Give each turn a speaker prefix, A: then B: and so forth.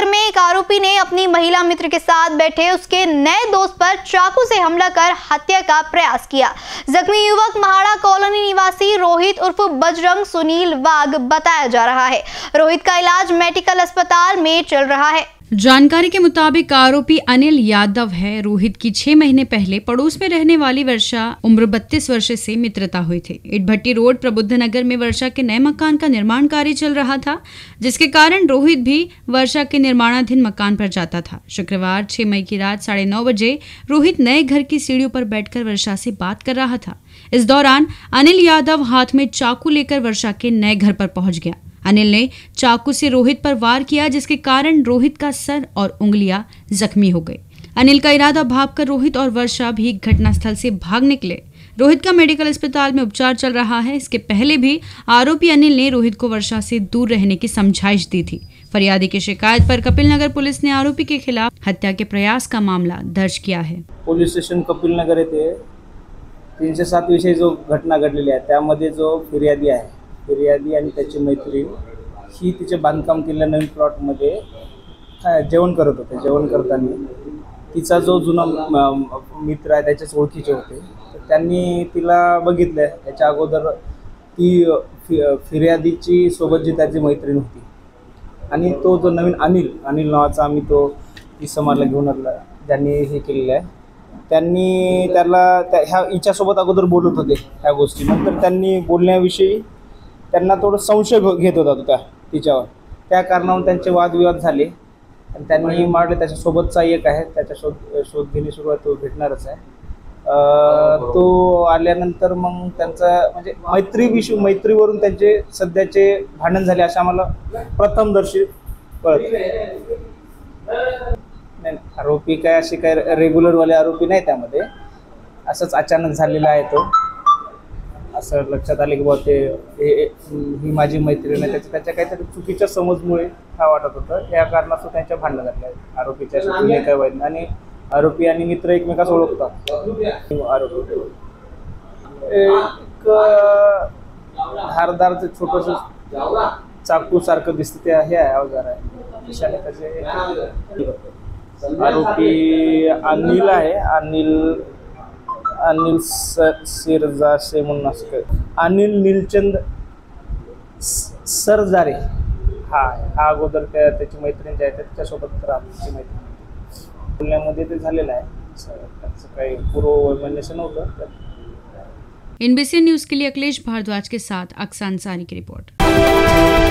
A: नगर में एक आरोपी ने अपनी महिला मित्र के साथ बैठे उसके नए दोस्त पर चाकू से हमला कर हत्या का प्रयास किया। जख्मी युवक महाड़ा कॉलोनी निवासी रोहित उर्फ बजरंग सुनील वाघ बताया जा रहा है। रोहित का इलाज मेडिकल अस्पताल में चल रहा है।
B: जानकारी के मुताबिक आरोपी अनिल यादव है। रोहित की 6 महीने पहले पड़ोस में रहने वाली वर्षा उम्र 32 वर्ष से मित्रता हुई थी। इटभट्टी रोड प्रबुद्ध नगर में वर्षा के नए मकान का निर्माण कार्य चल रहा था, जिसके कारण रोहित भी वर्षा के निर्माणाधीन मकान पर जाता था। शुक्रवार 6 मई की रात 9:30 बजे रोहित नए घर की सीढ़ियों पर बैठकर वर्षा से बात कर रहा था। इस दौरान अनिल यादव हाथ में चाकू लेकर वर्षा के नए घर पर पहुंच गया। अनिल ने चाकू से रोहित पर वार किया, जिसके कारण रोहित का सर और उंगलियां जख्मी हो गई। अनिल का इरादा भागकर रोहित और वर्षा भी घटनास्थल से भाग निकले। रोहित का मेडिकल अस्पताल में उपचार चल रहा है। इसके पहले भी आरोपी अनिल ने रोहित को वर्षा से दूर रहने की समझाइश दी थी। फरियादी की शिकायत पर कपिल नगर पुलिस ने आरोपी के खिलाफ हत्या के प्रयास का मामला दर्ज किया है।
C: पोलीस स्टेशन कपिल नगर येथे 307 विषयी जो घटना घडलेली आहे त्यामध्ये जो फिर्यादी आणि त्याची मैत्रीण ही तिचे बांधकाम केलेल्या नवीन प्लॉटमध्ये जेवण करत होते। जेवण करताना तिचा जो जुना मित्र आहे त्याच्याच ओळखीचे होते, तर त्यांनी तिला बघितलं। त्याच्या अगोदर ती फिर्यादीची सोबत जी त्याची मैत्रीण होती आणि तो जो नवीन अनिल नावाचा आम्ही तो इसमाला घेऊन आला ज्यांनी हे केलेलं आहे, त्यांनी त्याला ह्या हिच्यासोबत अगोदर बोलत होते ह्या गोष्टी। नंतर त्यांनी बोलण्याविषयी त्यांना थोडं संशय घेत होता तो तिच्यावर, त्या कारणावरून त्यांचे वादविवाद झाले आणि त्यांनी मारले। त्याच्यासोबतचा एक आहे, त्याच्या शोध घेणे सुरुवात तो भेटणारच आहे। तो आल्यानंतर मग त्यांचा म्हणजे मैत्रीवरून त्यांचे सध्याचे भांडण झाले असं आम्हाला प्रथमदर्शी कळतं। नाही, आरोपी काय असे काय रेग्युलरवाले आरोपी नाही, त्यामध्ये असंच अचानक झालेला आहे तो। असं लक्षात आले की बाबा ही माझी मैत्रीण आहे, त्याच्या काहीतरी चुकीच्या समजमुळे हा वाटत होतं, या कारणास्तव त्यांच्या भांडणं झाले आहेत। आरोपीच्या शेवटी काय वाईट आणि आरोपी आणि मित्र एकमेकास ओळखतात। आरोपी एक धारदारचं छोटंसं चाकू सारखं दिसतं ते हे आहे, अवजार आहे दिशाने त्याचे। आरोपी अनिल आहे, अनिल सिरजासे म्हणून असं अनिल नीलचंद सरजारे हा अगोदर त्याची मैत्रीण जी आहे त्याच्यासोबत राहण्याची मैत्रीण बोलण्यामध्ये ते झालेलं आहे। त्याचं काही पूर्ववैमनस्य नव्हतं।
B: NBC न्यूज के लिए अखिलेश भारद्वाज के साथ अक्सा अंसारी की रिपोर्ट।